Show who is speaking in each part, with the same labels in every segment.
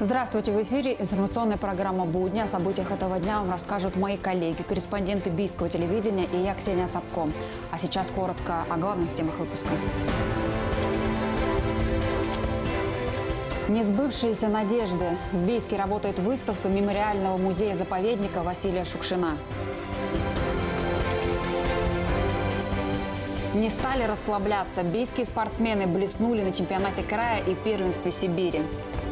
Speaker 1: Здравствуйте! В эфире информационная программа «Будни». О событиях этого дня вам расскажут мои коллеги, корреспонденты Бийского телевидения и я, Ксения Цапко. А сейчас коротко о главных темах выпуска. Несбывшиеся надежды. В Бийске работает выставка мемориального музея-заповедника Василия Шукшина. Не стали расслабляться. Бийские спортсмены блеснули на чемпионате края и первенстве Сибири.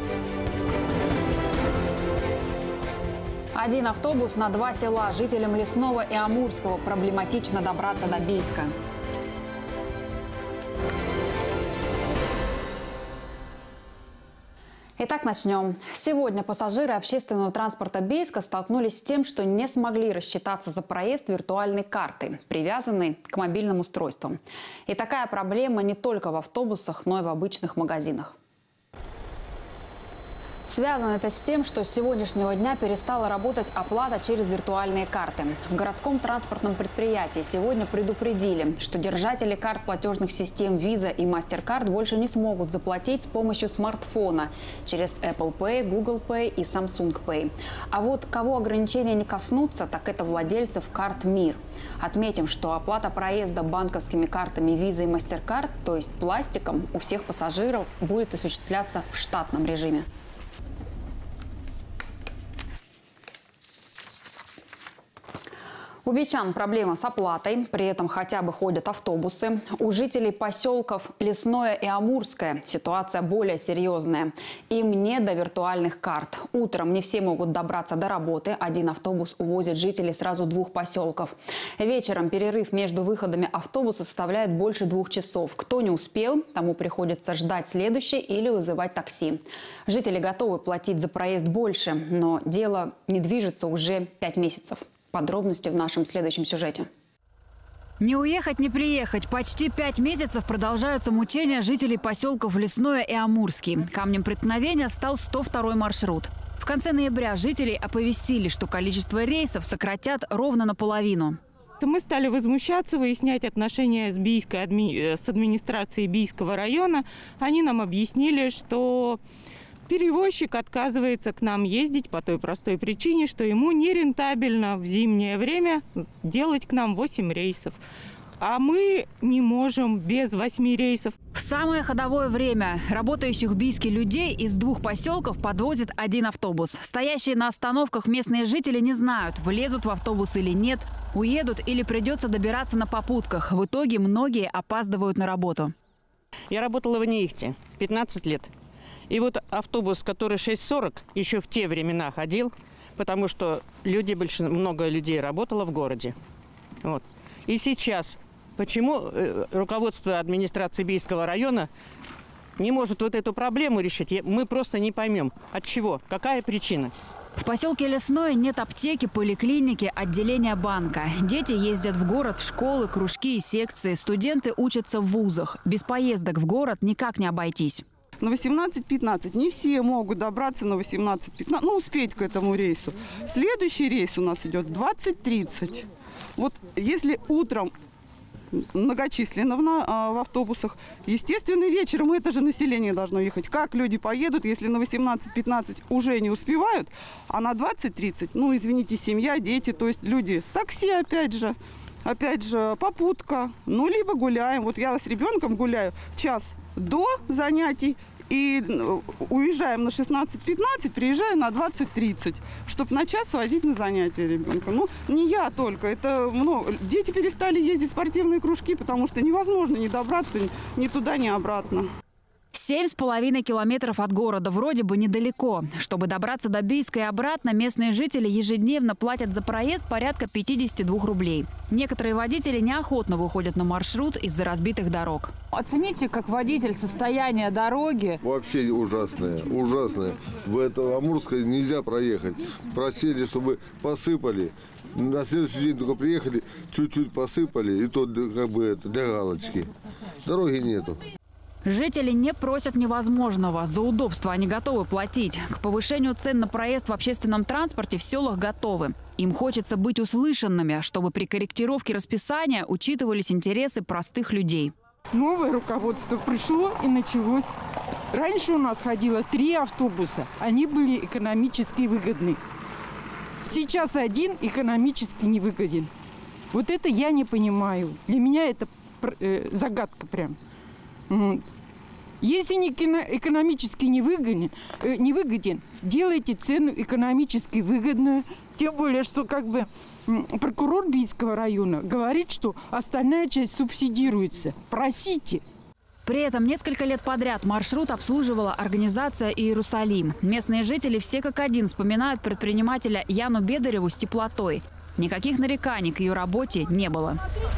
Speaker 1: Один автобус на 2 села. Жителям Лесного и Амурского проблематично добраться до Бийска. Итак, начнем. Сегодня пассажиры общественного транспорта Бийска столкнулись с тем, что не смогли рассчитаться за проезд виртуальной карты, привязанной к мобильным устройствам. И такая проблема не только в автобусах, но и в обычных магазинах. Связано это с тем, что с сегодняшнего дня перестала работать оплата через виртуальные карты. В городском транспортном предприятии сегодня предупредили, что держатели карт платежных систем Visa и MasterCard больше не смогут заплатить с помощью смартфона через Apple Pay, Google Pay и Samsung Pay. А вот кого ограничения не коснутся, так это владельцев карт МИР. Отметим, что оплата проезда банковскими картами Visa и MasterCard, то есть пластиком, у всех пассажиров будет осуществляться в штатном режиме. У бичан проблема с оплатой, при этом хотя бы ходят автобусы. У жителей поселков Лесное и Амурское ситуация более серьезная. Им не до виртуальных карт. Утром не все могут добраться до работы. Один автобус увозит жителей сразу 2 поселков. Вечером перерыв между выходами автобуса составляет больше 2 часов. Кто не успел, тому приходится ждать следующий или вызывать такси. Жители готовы платить за проезд больше, но дело не движется уже 5 месяцев. Подробности в нашем следующем сюжете.
Speaker 2: Не уехать, не приехать. Почти 5 месяцев продолжаются мучения жителей поселков Лесное и Амурский. Камнем преткновения стал 102-й маршрут. В конце ноября жителей оповестили, что количество рейсов сократят ровно наполовину.
Speaker 3: Мы стали возмущаться, выяснять отношения с администрацией Бийского района. Они нам объяснили, что перевозчик отказывается к нам ездить по той простой причине, что ему нерентабельно в зимнее время делать к нам 8 рейсов. А мы не можем без 8 рейсов.
Speaker 2: В самое ходовое время работающих в Бийске людей из 2 поселков подвозит 1 автобус. Стоящие на остановках местные жители не знают, влезут в автобус или нет, уедут или придется добираться на попутках. В итоге многие опаздывают на работу.
Speaker 4: Я работала в Неихте 15 лет. И вот автобус, который 6:40, еще в те времена ходил, потому что много людей работало в городе. Вот. И сейчас, почему руководство администрации Бийского района не может вот эту проблему решить, мы просто не поймем. От чего? Какая причина?
Speaker 2: В поселке Лесное нет аптеки, поликлиники, отделения банка. Дети ездят в город в школы, кружки и секции. Студенты учатся в вузах. Без поездок в город никак не обойтись.
Speaker 5: На 18:15 не все могут добраться на 18:15, успеть к этому рейсу. Следующий рейс у нас идет 20:30. Вот если утром многочисленно в автобусах, естественно, вечером это же население должно ехать. Как люди поедут, если на 18:15 уже не успевают, а на 20:30, извините, семья, дети, то есть люди, такси опять же, попутка, либо гуляем. Вот я с ребенком гуляю час до занятий и уезжаем на 16:15, приезжаю на 20:30, чтобы на час свозить на занятия ребенка. Не я только, это много. Дети перестали ездить в спортивные кружки, потому что невозможно не добраться ни туда, ни обратно.
Speaker 2: 7,5 километров от города, вроде бы недалеко. Чтобы добраться до Бийска и обратно, местные жители ежедневно платят за проезд порядка 52 рублей. Некоторые водители неохотно выходят на маршрут из-за разбитых дорог.
Speaker 6: Оцените, как водитель, состояние дороги.
Speaker 7: Вообще ужасное, ужасное. В это Амурское нельзя проехать. Просили, чтобы посыпали. На следующий день только приехали, чуть-чуть посыпали, и то для галочки. Дороги нету.
Speaker 2: Жители не просят невозможного. За удобство они готовы платить. К повышению цен на проезд в общественном транспорте в селах готовы. Им хочется быть услышанными, чтобы при корректировке расписания учитывались интересы простых людей.
Speaker 3: Новое руководство пришло и началось.
Speaker 8: Раньше у нас ходило 3 автобуса, они были экономически выгодны. Сейчас один экономически невыгоден. Вот это я не понимаю. Для меня это загадка прям. Если не экономически невыгоден, делайте цену экономически выгодную. Тем более, что прокурор Бийского района говорит, что остальная часть субсидируется. Просите.
Speaker 2: При этом несколько лет подряд маршрут обслуживала организация «Иерусалим». Местные жители все как один вспоминают предпринимателя Яну Бедареву с теплотой. Никаких нареканий к ее работе не было.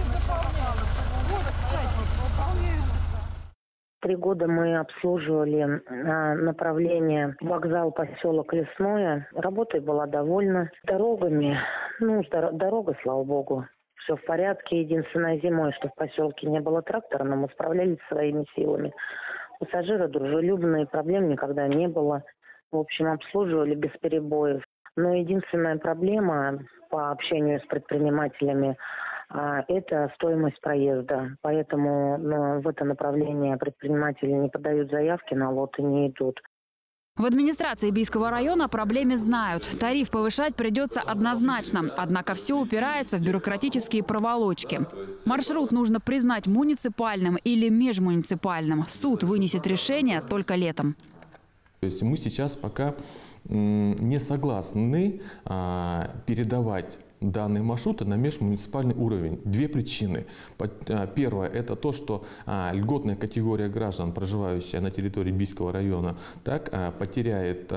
Speaker 9: 3 года мы обслуживали направление вокзал, поселок Лесное. Работой была довольна. Дорогами, дорога, слава богу, все в порядке. Единственное, зимой, что в поселке не было трактора, но мы справлялись своими силами. Пассажиры дружелюбные, проблем никогда не было. В общем, обслуживали без перебоев. Но единственная проблема по общению с предпринимателями – это стоимость проезда. Поэтому в это направление предприниматели не подают заявки, на лоты не идут.
Speaker 2: В администрации Бийского района о проблеме знают. Тариф повышать придется однозначно. Однако все упирается в бюрократические проволочки. Маршрут нужно признать муниципальным или межмуниципальным. Суд вынесет решение только летом.
Speaker 10: То есть мы сейчас пока не согласны передавать данные маршруты на межмуниципальный уровень. 2 причины. Первое – это то, что льготная категория граждан, проживающая на территории Бийского района, потеряет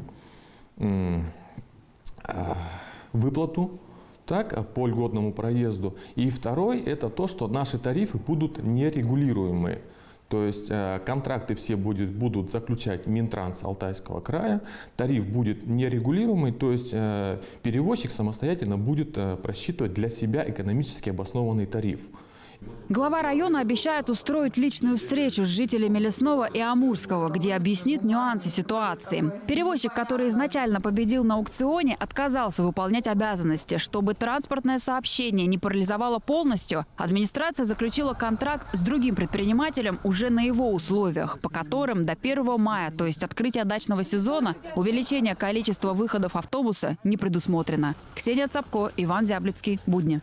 Speaker 10: выплату по льготному проезду. И второе – это то, что наши тарифы будут нерегулируемые. То есть контракты все будут заключать Минтранс Алтайского края, тариф будет нерегулируемый, то есть перевозчик самостоятельно будет просчитывать для себя экономически обоснованный тариф.
Speaker 2: Глава района обещает устроить личную встречу с жителями Лесного и Амурского, где объяснит нюансы ситуации. Перевозчик, который изначально победил на аукционе, отказался выполнять обязанности. Чтобы транспортное сообщение не парализовало полностью, администрация заключила контракт с другим предпринимателем уже на его условиях, по которым до 1 мая, то есть открытия дачного сезона, увеличение количества выходов автобуса не предусмотрено. Ксения Цапко, Иван Зяблицкий, будни.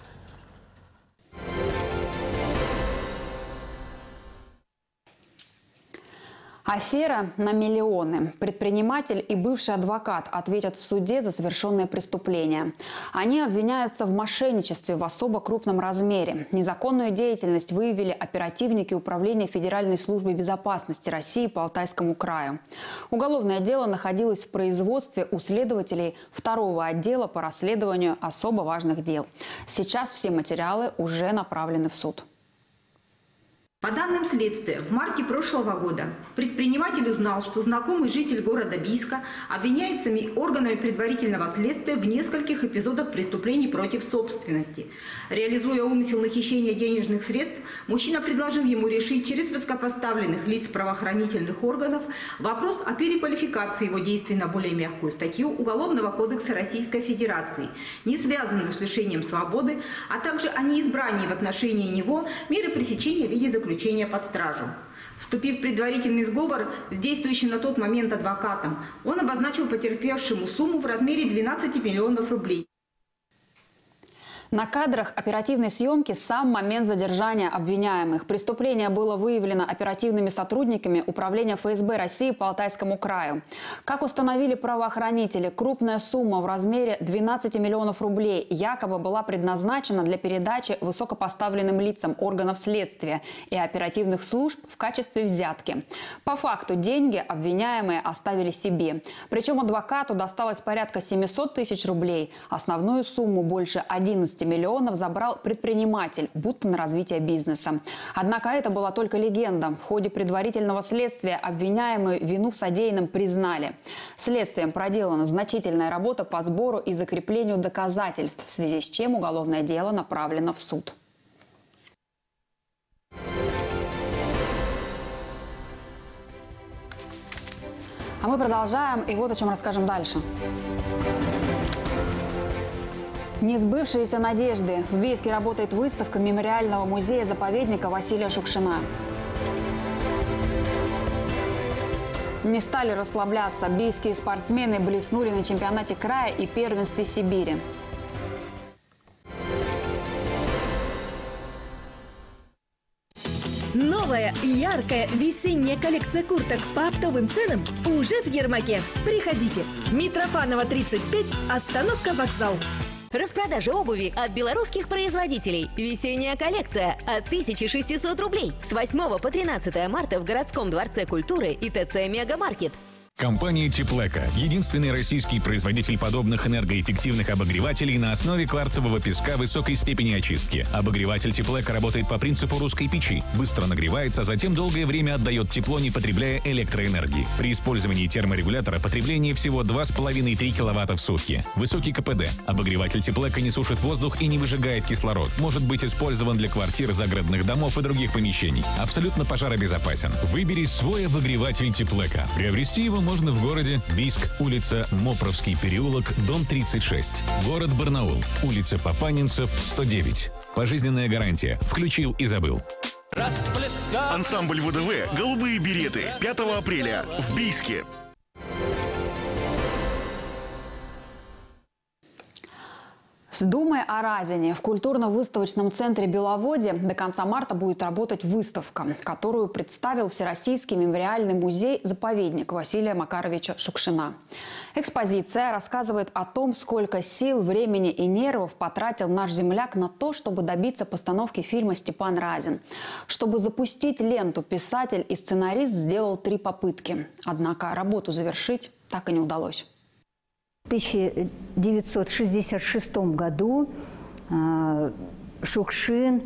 Speaker 1: Афера на миллионы. Предприниматель и бывший адвокат ответят в суде за совершенное преступление. Они обвиняются в мошенничестве в особо крупном размере. Незаконную деятельность выявили оперативники Управления Федеральной службы безопасности России по Алтайскому краю. Уголовное дело находилось в производстве у следователей 2-го отдела по расследованию особо важных дел. Сейчас все материалы уже направлены в суд.
Speaker 11: По данным следствия, в марте прошлого года предприниматель узнал, что знакомый житель города Бийска обвиняется органами предварительного следствия в нескольких эпизодах преступлений против собственности. Реализуя умысел на хищение денежных средств, мужчина предложил ему решить через высокопоставленных лиц правоохранительных органов вопрос о переквалификации его действий на более мягкую статью Уголовного кодекса Российской Федерации, не связанную с лишением свободы, а также о неизбрании в отношении него меры пресечения в виде заключения под стражу. Вступив в предварительный сговор с действующим на тот момент адвокатом, он обозначил потерпевшему сумму в размере 12 миллионов рублей.
Speaker 1: На кадрах оперативной съемки сам момент задержания обвиняемых. Преступление было выявлено оперативными сотрудниками Управления ФСБ России по Алтайскому краю. Как установили правоохранители, крупная сумма в размере 12 миллионов рублей якобы была предназначена для передачи высокопоставленным лицам органов следствия и оперативных служб в качестве взятки. По факту деньги обвиняемые оставили себе. Причем адвокату досталось порядка 700 тысяч рублей. Основную сумму больше 11 миллионов забрал предприниматель, будто на развитие бизнеса. Однако это была только легенда. В ходе предварительного следствия обвиняемые вину в содеянном признали. Следствием проделана значительная работа по сбору и закреплению доказательств, в связи с чем уголовное дело направлено в суд. А мы продолжаем, и вот о чем расскажем дальше. Несбывшиеся надежды. В Бийске работает выставка мемориального музея-заповедника Василия Шукшина. Не стали расслабляться. Бийские спортсмены блеснули на чемпионате края и первенстве Сибири.
Speaker 12: Новая яркая весенняя коллекция курток по оптовым ценам уже в Ермаке. Приходите. Митрофанова, 35, остановка «Вокзал».
Speaker 13: Распродажа обуви от белорусских производителей. Весенняя коллекция от 1600 рублей. С 8 по 13 марта в городском дворце культуры и ТЦ «Мегамаркет».
Speaker 14: Компания Теплека – единственный российский производитель подобных энергоэффективных обогревателей на основе кварцевого песка высокой степени очистки. Обогреватель Теплека работает по принципу русской печи. Быстро нагревается, затем долгое время отдает тепло, не потребляя электроэнергии. При использовании терморегулятора потребление всего 2,5-3 кВт в сутки. Высокий КПД. Обогреватель Теплека не сушит воздух и не выжигает кислород. Может быть использован для квартир, загородных домов и других помещений. Абсолютно пожаробезопасен. Выбери свой обогреватель Теплека. Приобрести его можно в городе Бийск, улица Мопровский переулок, дом 36. Город Барнаул, улица Папанинцев, 109. Пожизненная гарантия. Включил и забыл.
Speaker 15: Ансамбль ВДВ «Голубые береты» 5 апреля в Бийске.
Speaker 1: С Думой о Разине в культурно-выставочном центре Беловодье до конца марта будет работать выставка, которую представил Всероссийский мемориальный музей-заповедник Василия Макаровича Шукшина. Экспозиция рассказывает о том, сколько сил, времени и нервов потратил наш земляк на то, чтобы добиться постановки фильма «Степан Разин». Чтобы запустить ленту, писатель и сценарист сделал 3 попытки. Однако работу завершить так и не удалось.
Speaker 16: В 1966 году Шукшин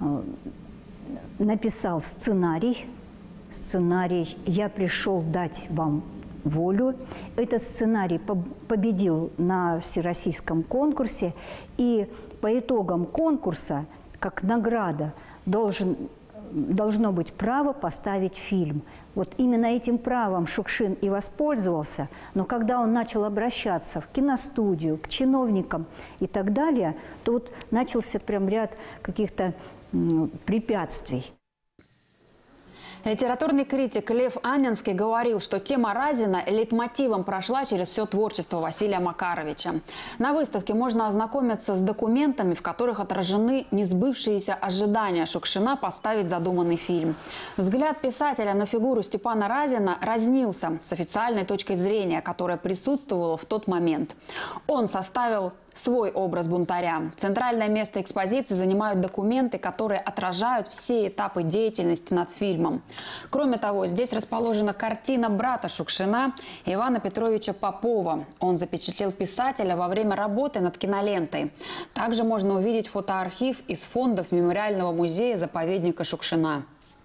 Speaker 16: написал сценарий. «Я пришел дать вам волю». Этот сценарий победил на всероссийском конкурсе. И по итогам конкурса, как награда, должно быть право поставить фильм. Вот именно этим правом Шукшин и воспользовался. Но когда он начал обращаться в киностудию, к чиновникам и так далее, то вот начался прям ряд каких-то препятствий.
Speaker 1: Литературный критик Лев Анненский говорил, что тема Разина лейтмотивом прошла через все творчество Василия Макаровича. На выставке можно ознакомиться с документами, в которых отражены несбывшиеся ожидания Шукшина поставить задуманный фильм. Взгляд писателя на фигуру Степана Разина разнился с официальной точкой зрения, которая присутствовала в тот момент. Он составил свой образ бунтаря. Центральное место экспозиции занимают документы, которые отражают все этапы деятельности над фильмом. Кроме того, здесь расположена картина брата Шукшина Ивана Петровича Попова. Он запечатлел писателя во время работы над кинолентой. Также можно увидеть фотоархив из фондов Мемориального музея-заповедника Шукшина.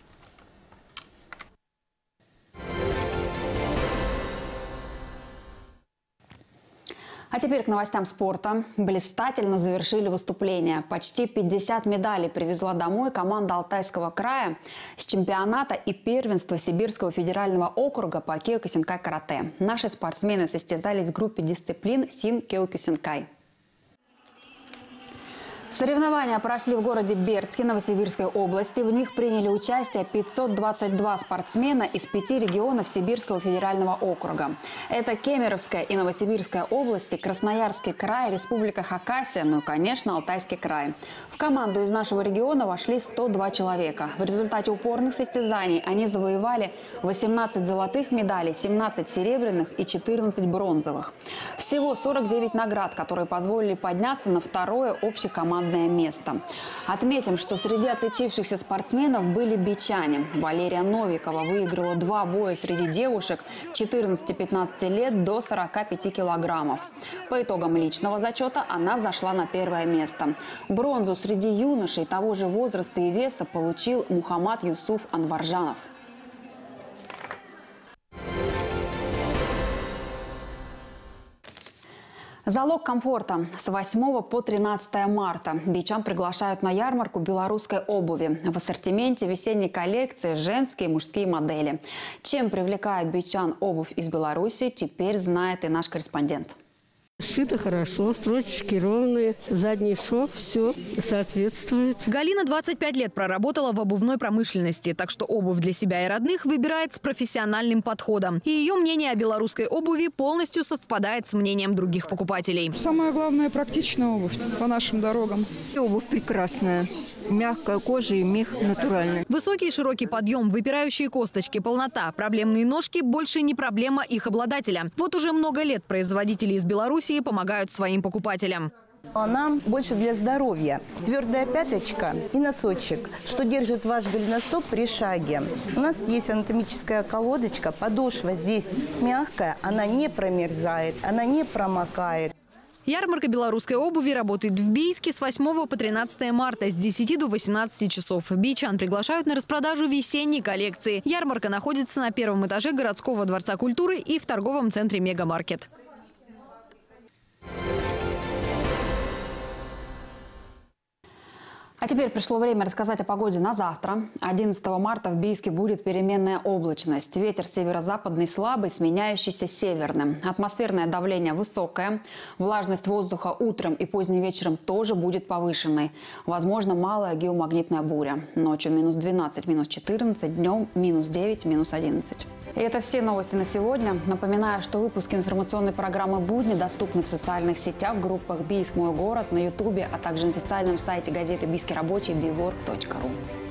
Speaker 1: А теперь к новостям спорта. Блистательно завершили выступление. Почти 50 медалей привезла домой команда Алтайского края с чемпионата и первенства Сибирского федерального округа по киокусинкай-карате. Наши спортсмены состязались в группе дисциплин син-киокусинкай. Соревнования прошли в городе Бердске Новосибирской области. В них приняли участие 522 спортсмена из 5 регионов Сибирского федерального округа. Это Кемеровская и Новосибирская области, Красноярский край, Республика Хакасия, ну и, конечно, Алтайский край. В команду из нашего региона вошли 102 человека. В результате упорных состязаний они завоевали 18 золотых медалей, 17 серебряных и 14 бронзовых. Всего 49 наград, которые позволили подняться на второе общекомандное место. Отметим, что среди отличившихся спортсменов были бичане. Валерия Новикова выиграла 2 боя среди девушек 14-15 лет до 45 килограммов. По итогам личного зачета она взошла на 1-е место. Бронзу среди юношей того же возраста и веса получил Мухаммад Юсуф Анваржанов. Залог комфорта. С 8 по 13 марта бичан приглашают на ярмарку белорусской обуви. В ассортименте весенней коллекции женские и мужские модели. Чем привлекает бичан обувь из Беларуси, теперь знает и наш корреспондент.
Speaker 17: Сшито хорошо, строчечки ровные, задний шов, все соответствует.
Speaker 18: Галина 25 лет проработала в обувной промышленности, так что обувь для себя и родных выбирает с профессиональным подходом. И ее мнение о белорусской обуви полностью совпадает с мнением других покупателей.
Speaker 19: Самое главное – практичная обувь по нашим дорогам.
Speaker 17: Обувь прекрасная, мягкая кожа и мех натуральный.
Speaker 18: Высокий и широкий подъем, выпирающие косточки, полнота, проблемные ножки – больше не проблема их обладателя. Вот уже много лет производители из Белоруссии помогают своим покупателям.
Speaker 20: Она больше для здоровья. Твердая пяточка и носочек, что держит ваш голеностоп при шаге. У нас есть анатомическая колодочка, подошва здесь мягкая, она не промерзает, она не промокает.
Speaker 18: Ярмарка белорусской обуви работает в Бийске с 8 по 13 марта с 10 до 18 часов. Бийчан приглашают на распродажу весенней коллекции. Ярмарка находится на первом этаже городского дворца культуры и в торговом центре «Мегамаркет».
Speaker 1: А теперь пришло время рассказать о погоде на завтра. 11 марта в Бийске будет переменная облачность. Ветер северо-западный слабый, сменяющийся северным. Атмосферное давление высокое. Влажность воздуха утром и поздним вечером тоже будет повышенной. Возможно, малая геомагнитная буря. Ночью минус 12, минус 14, днем минус 9, минус 11. И это все новости на сегодня. Напоминаю, что выпуски информационной программы «Будни» доступны в социальных сетях, в группах «Бийск. Мой город», на Ютубе, а также на официальном сайте газеты «Бийский рабочий» bivork.ru.